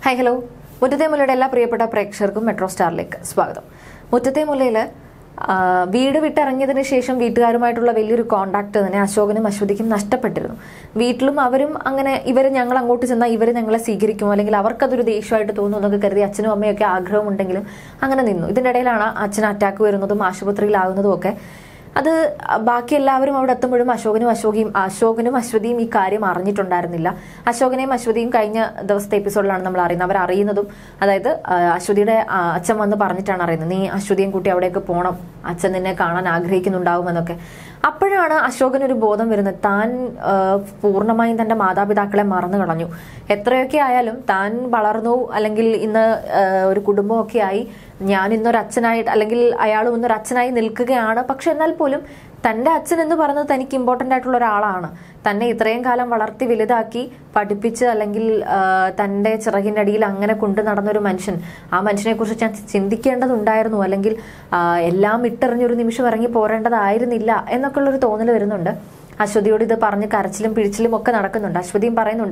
Hi hello. മുറ്റത്തെ മുല്ലയുടെ എല്ലാ പ്രിയപ്പെട്ട പ്രേക്ഷകർക്കും മെട്രോ സ്റ്റാറിലേക്ക് സ്വാഗതം. മുറ്റത്തെ മുല്ലയിൽ വീട് വിട്ടിറങ്ങിയതിനു ശേഷം വീട്ടുകാരുമായിട്ടുള്ള വലിയൊരു കോണ്ടാക്ട് തന്നെ അശോകനും അശ്വതിക്കും നഷ്ടപ്പെട്ടിരുന്നു. വീട്ടിലും അവരും അങ്ങനെ ഞങ്ങൾ അങ്ങോട്ട് ചെന്നാൽ ഇവർ ഞങ്ങളെ സ്വീകരിക്കും, അല്ലെങ്കിൽ അവർക്കതൊരു ദേഷ്യമായിട്ട് തോന്നും എന്നൊക്കെ കരുതി അച്ഛനും അമ്മയൊക്കെ ആഗ്രഹമുണ്ടെങ്കിലും അങ്ങനെ നിന്നു. ഇതിൻ്റെ ഇടയിലാണ് അച്ഛന് അറ്റാക്ക് വരുന്നതും ആശുപത്രിയിലാകുന്നതും ഒക്കെ. അത് ബാക്കി എല്ലാവരും അവിടെ എത്തുമ്പോഴും അശോകനും അശ്വതിയും ഈ കാര്യം അറിഞ്ഞിട്ടുണ്ടായിരുന്നില്ല. അശോകനെയും അശ്വതിയും കഴിഞ്ഞ ദിവസത്തെ എപ്പിസോഡിലാണ് നമ്മൾ അറിയുന്നത്. അവർ അറിയുന്നതും അതായത് അശ്വതിയുടെ അച്ഛൻ വന്ന് പറഞ്ഞിട്ടാണ് അറിയുന്നത്, നീ അശ്വതിയും കൂട്ടി അവിടേക്ക് പോകണം, അച്ഛൻ നിന്നെ കാണാൻ ആഗ്രഹിക്കുന്നുണ്ടാവുമെന്നൊക്കെ. അപ്പോഴാണ് അശോകനൊരു ബോധം വരുന്നത്, താൻ പൂർണ്ണമായും തന്റെ മാതാപിതാക്കളെ മറന്നു കളഞ്ഞു. എത്രയൊക്കെ ആയാലും താൻ വളർന്നു, അല്ലെങ്കിൽ ഇന്ന് ഒരു കുടുംബമൊക്കെ ആയി, ഞാൻ ഇന്നൊരു അച്ഛനായിട്ട് അല്ലെങ്കിൽ അയാളും ഇന്നൊരു അച്ഛനായി നിൽക്കുകയാണ്. പക്ഷെ എന്നാൽ പോലും തൻ്റെ അച്ഛൻ എന്ന് പറയുന്നത് തനിക്ക് ഇമ്പോർട്ടൻ്റ് ആയിട്ടുള്ള ഒരാളാണ്. തന്നെ ഇത്രയും കാലം വളർത്തി വലുതാക്കി പഠിപ്പിച്ച് അല്ലെങ്കിൽ തൻ്റെ ചിറകിൻ്റെ അടിയിൽ അങ്ങനെ കൊണ്ടു നടന്നൊരു മനുഷ്യൻ, ആ മനുഷ്യനെ കുറിച്ച് ഞാൻ ചിന്തിക്കേണ്ടതുണ്ടായിരുന്നു, അല്ലെങ്കിൽ എല്ലാം ഇട്ടെറിഞ്ഞൊരു നിമിഷം ഇറങ്ങി പോരേണ്ടതായിരുന്നില്ല എന്നൊക്കെ ഉള്ളൊരു തോന്നൽ വരുന്നുണ്ട്. അശ്വതിയോട് ഇത് പറഞ്ഞ് കരച്ചിലും പിഴിച്ചിലും ഒക്കെ നടക്കുന്നുണ്ട്. അശ്വതിയും പറയുന്നുണ്ട്,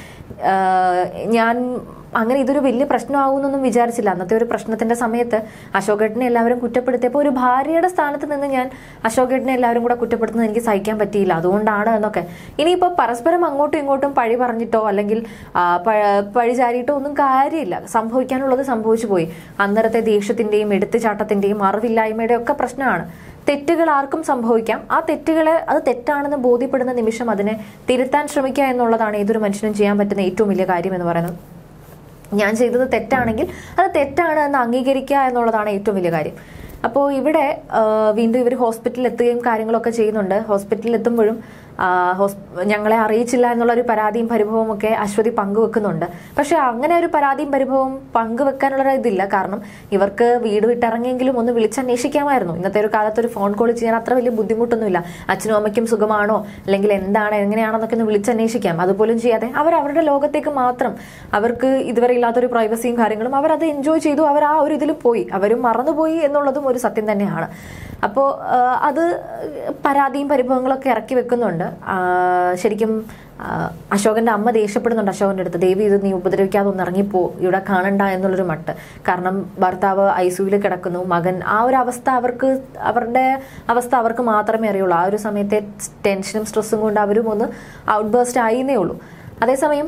അങ്ങനെ ഇതൊരു വലിയ പ്രശ്നമാകുമെന്നൊന്നും വിചാരിച്ചില്ല. അന്നത്തെ ഒരു പ്രശ്നത്തിന്റെ സമയത്ത് അശോകേട്ടനെ എല്ലാവരും കുറ്റപ്പെടുത്തിയപ്പോൾ ഒരു ഭാര്യയുടെ സ്ഥാനത്ത് നിന്ന് ഞാൻ അശോകേട്ടനെ എല്ലാവരും കൂടെ കുറ്റപ്പെടുത്തുന്നത് എനിക്ക് സഹിക്കാൻ പറ്റിയില്ല, അതുകൊണ്ടാണ് എന്നൊക്കെ. ഇനിയിപ്പോൾ പരസ്പരം അങ്ങോട്ടും ഇങ്ങോട്ടും പഴി പറഞ്ഞിട്ടോ അല്ലെങ്കിൽ പഴി ചാരിയിട്ടോ ഒന്നും കാര്യമില്ല. സംഭവിക്കാനുള്ളത് സംഭവിച്ചു പോയി. അന്നേരത്തെ ദേഷ്യത്തിന്റെയും എടുത്തുചാട്ടത്തിന്റെയും അറിവില്ലായ്മയുടെ ഒക്കെ പ്രശ്നമാണ്. തെറ്റുകൾ ആർക്കും സംഭവിക്കാം. ആ തെറ്റുകളെ അത് തെറ്റാണെന്ന് ബോധ്യപ്പെടുന്ന നിമിഷം അതിനെ തിരുത്താൻ ശ്രമിക്കുക എന്നുള്ളതാണ് ഏതൊരു മനുഷ്യനും ചെയ്യാൻ പറ്റുന്ന ഏറ്റവും വലിയ കാര്യം എന്ന് പറയുന്നത്. ഞാൻ ചെയ്തത് തെറ്റാണെങ്കിൽ അത് തെറ്റാണ് എന്ന് അംഗീകരിക്കുക എന്നുള്ളതാണ് ഏറ്റവും വലിയ കാര്യം. അപ്പോൾ ഇവിടെ വീണ്ടും ഇവർ ഹോസ്പിറ്റലിൽ എത്തുകയും കാര്യങ്ങളൊക്കെ ചെയ്യുന്നുണ്ട്. ഹോസ്പിറ്റലിൽ എത്തുമ്പോഴും ഞങ്ങളെ അറിയിച്ചില്ല എന്നുള്ളൊരു പരാതിയും പരിഭവവും ഒക്കെ അശ്വതി പങ്കുവെക്കുന്നുണ്ട്. പക്ഷെ അങ്ങനെ ഒരു പരാതിയും പരിഭവവും പങ്കുവെക്കാനുള്ള ഇതില്ല. കാരണം ഇവർക്ക് വീട് വിട്ടിറങ്ങിയെങ്കിലും ഒന്ന് വിളിച്ചന്വേഷിക്കാമായിരുന്നു. ഇന്നത്തെ ഒരു കാലത്ത് ഒരു ഫോൺ കോൾ ചെയ്യാൻ അത്ര വലിയ ബുദ്ധിമുട്ടൊന്നുമില്ല. അച്ഛനും അമ്മയ്ക്കും സുഖമാണോ, അല്ലെങ്കിൽ എന്താണ് എങ്ങനെയാണെന്നൊക്കെ ഒന്ന് വിളിച്ചന്വേഷിക്കാം. അതുപോലും ചെയ്യാതെ അവരുടെ ലോകത്തേക്ക് മാത്രം, അവർക്ക് ഇതുവരെ ഇല്ലാത്തൊരു പ്രൈവസിയും കാര്യങ്ങളും അവരത് എൻജോയ് ചെയ്തു. അവർ ആ ഒരു ഇതിൽ പോയി, അവരും മറന്നുപോയി എന്നുള്ളതും ഒരു സത്യം തന്നെയാണ്. അപ്പോൾ അത് പരാതിയും പരിഭവങ്ങളൊക്കെ ഇറക്കി വെക്കുന്നുണ്ട്. ശരിക്കും അശോകന്റെ അമ്മ ദേഷ്യപ്പെടുന്നുണ്ട് അശോകന്റെ അടുത്ത്, ദേവി ഇത് നീ ഉപദ്രവിക്കാതെ ഒന്ന് ഇറങ്ങിപ്പോ, ഇവിടെ കാണണ്ട എന്നുള്ളൊരു മട്ട്. കാരണം ഭർത്താവ് ഐസിയുവിൽ കിടക്കുന്നു, മകൻ, ആ ഒരു അവസ്ഥ അവരുടെ അവസ്ഥ അവർക്ക് മാത്രമേ അറിയുള്ളൂ. ആ ഒരു സമയത്തെ ടെൻഷനും സ്ട്രെസ്സും കൊണ്ട് അവരും ഒന്ന് ഔട്ട് ബേസ്റ്റ് ആയിന്നേ ഉള്ളൂ. അതേസമയം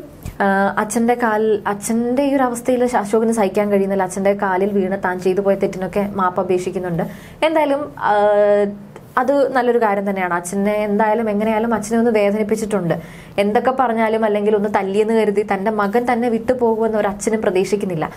അച്ഛൻ്റെ ഈ ഒരു അവസ്ഥയിൽ അശോകന് സഹിക്കാൻ കഴിയുന്നില്ല. അച്ഛൻ്റെ കാലിൽ വീണ് താൻ ചെയ്തു പോയ തെറ്റിനൊക്കെ മാപ്പ് അപേക്ഷിക്കുന്നുണ്ട്. എന്തായാലും അത് നല്ലൊരു കാര്യം തന്നെയാണ്. അച്ഛനെ എന്തായാലും എങ്ങനെയായാലും അച്ഛനെ ഒന്ന് വേദനിപ്പിച്ചിട്ടുണ്ട്. എന്തൊക്കെ പറഞ്ഞാലും അല്ലെങ്കിൽ ഒന്ന് തല്ലിയെന്ന് കരുതി തൻ്റെ മകൻ തന്നെ വിട്ടുപോകുമെന്ന് ഒരു അച്ഛനും പ്രതീക്ഷിക്കുന്നില്ല.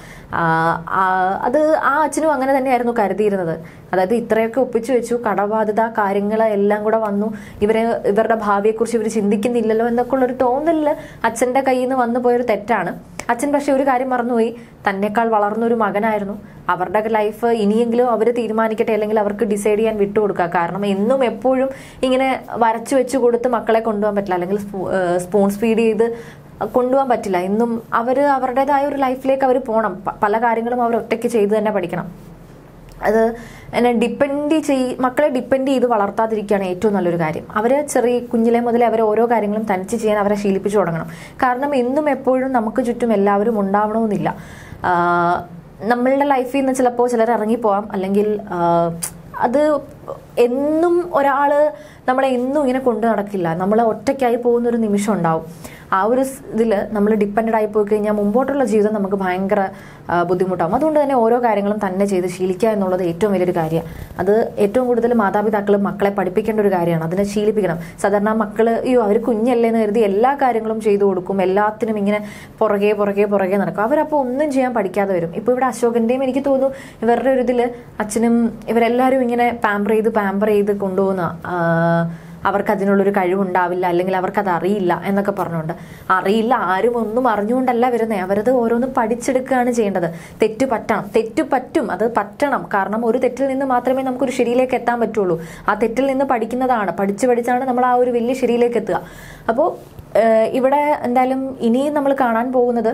അത് ആ അച്ഛനും അങ്ങനെ തന്നെയായിരുന്നു കരുതിയിരുന്നത്. അതായത് ഇത്രയൊക്കെ ഒപ്പിച്ചു വെച്ചു, കടബാധ്യത കാര്യങ്ങളെല്ലാം കൂടെ വന്നു, ഇവരുടെ ഭാവിയെക്കുറിച്ച് ഇവർ ചിന്തിക്കുന്നില്ലല്ലോ എന്നൊക്കെ ഉള്ളൊരു തോന്നലിൽ അച്ഛൻ്റെ കയ്യിൽ നിന്ന് വന്നു പോയൊരു തെറ്റാണ്. അച്ഛൻ പക്ഷെ ഒരു കാര്യം മറന്നുപോയി, തന്നെക്കാൾ വളർന്നൊരു മകനായിരുന്നു. അവരുടെ ലൈഫ് ഇനിയെങ്കിലും അവർ തീരുമാനിക്കട്ടെ, അല്ലെങ്കിൽ അവർക്ക് ഡിസൈഡ് ചെയ്യാൻ വിട്ടുകൊടുക്കുക. കാരണം എന്നും എപ്പോഴും ഇങ്ങനെ വരച്ചു വെച്ച് കൊടുത്ത് മക്കളെ കൊണ്ടുപോകാൻ പറ്റില്ല, അല്ലെങ്കിൽ സ്പൂൺ ഫീഡ് ചെയ്ത് കൊണ്ടുപോകാൻ പറ്റില്ല. എന്നും അവരുടേതായ ഒരു ലൈഫിലേക്ക് അവർ പോകണം. പല കാര്യങ്ങളും അവർ ഒറ്റയ്ക്ക് ചെയ്ത് തന്നെ പഠിക്കണം. അത് എന്നെ മക്കളെ ഡിപ്പെൻഡ് ചെയ്ത് വളർത്താതിരിക്കുകയാണ് ഏറ്റവും നല്ലൊരു കാര്യം. ചെറിയ കുഞ്ഞിലെ മുതലേ അവരെ ഓരോ കാര്യങ്ങളും തനിച്ച് ചെയ്യാൻ അവരെ ശീലിപ്പിച്ചു തുടങ്ങണം. കാരണം എന്നും എപ്പോഴും നമുക്ക് ചുറ്റും എല്ലാവരും ഉണ്ടാവണമെന്നില്ല. നമ്മളുടെ ലൈഫിൽ നിന്ന് ചിലപ്പോൾ ചിലർ ഇറങ്ങിപ്പോവാം, അല്ലെങ്കിൽ അത് എന്നും ഒരാള് നമ്മളെ എന്നും ഇങ്ങനെ കൊണ്ടു നടക്കില്ല. നമ്മളെ ഒറ്റയ്ക്കായി പോകുന്നൊരു നിമിഷം ഉണ്ടാവും. ആ ഒരു ഇതിൽ നമ്മൾ ഡിപ്പെൻഡ് ആയി പോയി കഴിഞ്ഞാൽ മുമ്പോട്ടുള്ള ജീവിതം നമുക്ക് ഭയങ്കര ബുദ്ധിമുട്ടാകും. അതുകൊണ്ട് തന്നെ ഓരോ കാര്യങ്ങളും തന്നെ ചെയ്ത് ശീലിക്കുക എന്നുള്ളത് ഏറ്റവും വലിയൊരു കാര്യമാണ്. അത് ഏറ്റവും കൂടുതൽ മാതാപിതാക്കൾ മക്കളെ പഠിപ്പിക്കേണ്ട ഒരു കാര്യമാണ്. അതിനെ ശീലിപ്പിക്കണം. സാധാരണ മക്കൾ അവർ കുഞ്ഞല്ലേ എന്ന് കരുതി എല്ലാ കാര്യങ്ങളും ചെയ്തു കൊടുക്കും, എല്ലാത്തിനും ഇങ്ങനെ പുറകെ നടക്കും. അവരപ്പോൾ ഒന്നും ചെയ്യാൻ പഠിക്കാതെ വരും. ഇപ്പോൾ ഇവിടെ അശോകന്റെയും എനിക്ക് തോന്നുന്നു ഇവരുടെ ഒരു ഇതിൽ അച്ഛനും ഇവരെല്ലാവരും ഇങ്ങനെ പാമ്പർ ചെയ്ത് കൊണ്ടുപോകുന്ന, അവർക്ക് അതിനുള്ളൊരു കഴിവുണ്ടാവില്ല, അല്ലെങ്കിൽ അവർക്കത് അറിയില്ല എന്നൊക്കെ പറഞ്ഞുകൊണ്ട്. അറിയില്ല, ആരും ഒന്നും അറിഞ്ഞുകൊണ്ടല്ല വരുന്നത്. അവരത് ഓരോന്നും പഠിച്ചെടുക്കുകയാണ് ചെയ്യേണ്ടത്. തെറ്റ് പറ്റും, അത് പറ്റണം. കാരണം ഒരു തെറ്റിൽ നിന്ന് മാത്രമേ നമുക്കൊരു ശരിയിലേക്ക് എത്താൻ പറ്റുള്ളൂ. ആ തെറ്റിൽ നിന്ന് പഠിച്ചാണ് നമ്മൾ ആ ഒരു വലിയ ശരിയിലേക്ക് എത്തുക. അപ്പോൾ ഇവിടെ എന്തായാലും ഇനിയും നമ്മൾ കാണാൻ പോകുന്നത്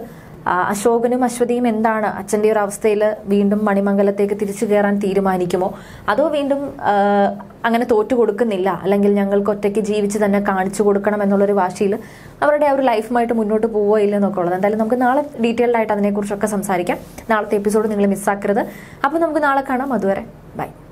അശോകനും അശ്വതിയും എന്താണ് അച്ഛൻ്റെ ഒരു അവസ്ഥയിൽ വീണ്ടും മണിമംഗലത്തേക്ക് തിരിച്ചു കയറാൻ തീരുമാനിക്കുമോ, അതോ വീണ്ടും അങ്ങനെ തോറ്റു കൊടുക്കുന്നില്ല, അല്ലെങ്കിൽ ഞങ്ങൾക്ക് ഒറ്റയ്ക്ക് ജീവിച്ച് തന്നെ കാണിച്ചു കൊടുക്കണം എന്നുള്ളൊരു വാശിയിൽ അവരുടെ ആ ഒരു ലൈഫുമായിട്ട് മുന്നോട്ട് പോവോ ഇല്ലെന്നൊക്കെ ഉള്ളത്. എന്തായാലും നമുക്ക് നാളെ ഡീറ്റെയിൽഡ് ആയിട്ട് അതിനെക്കുറിച്ചൊക്കെ സംസാരിക്കാം. നാളത്തെ എപ്പിസോഡ് നിങ്ങൾ മിസ്സാക്കരുത്. അപ്പോൾ നമുക്ക് നാളെ കാണാം. അതുവരെ ബൈ.